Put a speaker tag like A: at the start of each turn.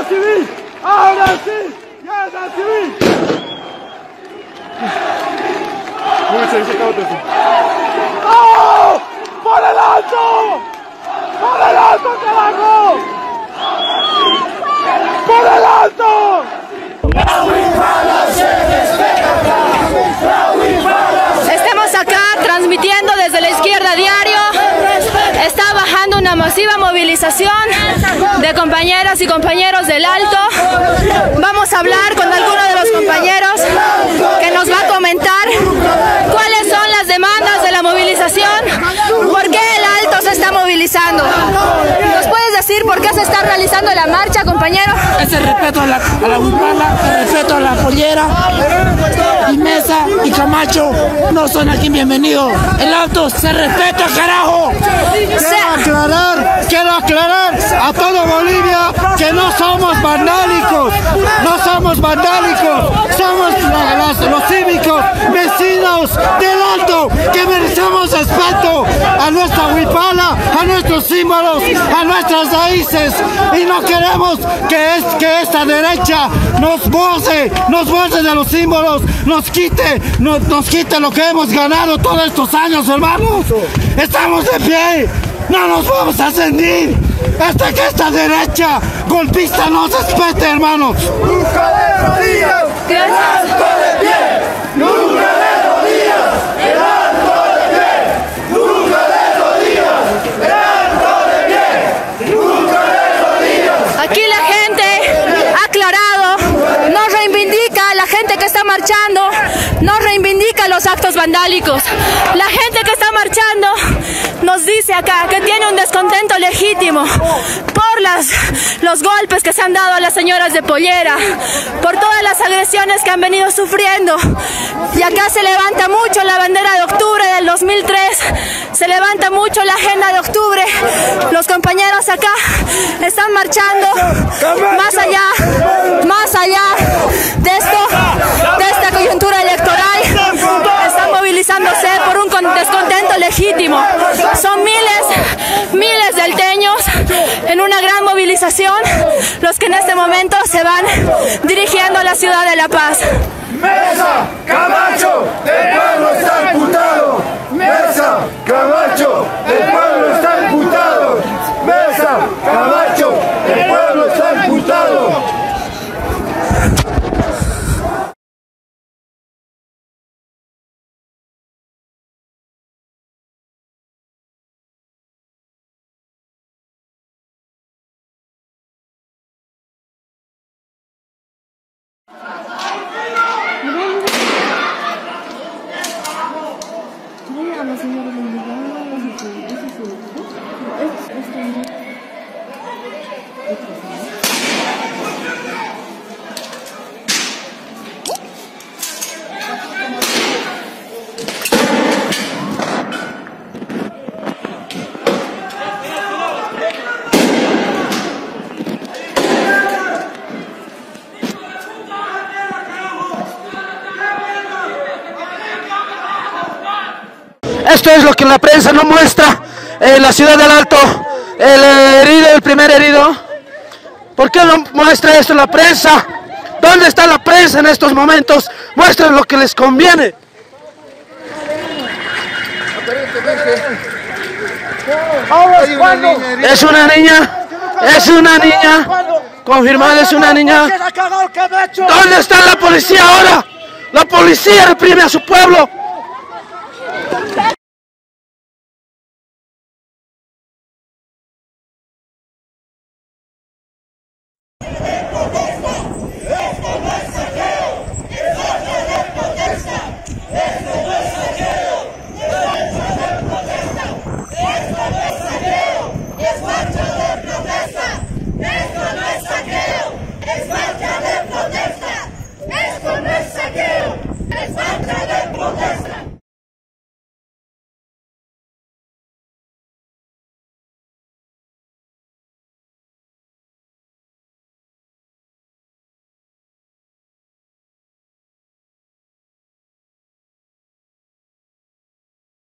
A: civil! ¡Ahora sí! ¡Guerra civil! ¡Oh! ¡Por el alto! ¡Por el alto, carajo! ¡Por el alto!
B: Estamos acá transmitiendo desde la izquierda diario. Está bajando una masiva movilización de compañeras y compañeros del Alto. Vamos a hablar con alguno de los compañeros que nos va a comentar cuáles son las demandas de la movilización, por qué el Alto se está movilizando. ¿Nos puedes decir por qué se está realizando la marcha, compañero?
C: Es el respeto a la Huipala, el respeto a la Pollera, y Mesa y Camacho no son aquí bienvenidos. El Alto se respeta, carajo.
A: Quiero aclarar a todo Bolivia que no somos vandálicos, somos los cívicos, vecinos del Alto, que merecemos respeto a nuestra Huipala, a nuestros símbolos, a nuestras raíces, y no queremos que esta derecha nos borre de los símbolos, nos quite lo que hemos ganado todos estos años, hermanos. Estamos de pie, no nos vamos a rendir hasta que esta derecha golpista nos respete, hermanos. ¡Nunca de rodillas! ¡El Alto de pie! ¡Nunca de rodillas! ¡El Alto de pie! ¡Nunca de rodillas! ¡El Alto de pie! ¡Nunca de rodillas!
B: Aquí la gente ha aclarado, nos reivindica, la gente que está marchando, nos reivindica los actos vandálicos. La gente que está marchando nos dice acá que tiene un descontento legítimo por los golpes que se han dado a las señoras de Pollera, por todas las agresiones que han venido sufriendo. Y acá se levanta mucho la bandera de octubre del 2003, se levanta mucho la agenda de octubre. Los compañeros acá están marchando más allá de esta coyuntura electoral. Están movilizándose por un descontento legítimo. Son miles de alteños en una gran movilización los que en este momento se van dirigiendo a la ciudad de La Paz.
A: Mesa, Camacho, el pueblo está imputado. Mesa, Camacho, el pueblo está imputado. Mesa, Camacho, el pueblo está imputado.
C: Esto es lo que la prensa no muestra. La ciudad del Alto, el primer herido. ¿Por qué no muestra esto la prensa? ¿Dónde está la prensa en estos momentos? Muestren lo que les conviene. Es una niña, confirmada, es una niña. ¿Dónde está la policía ahora? La policía reprime a su pueblo.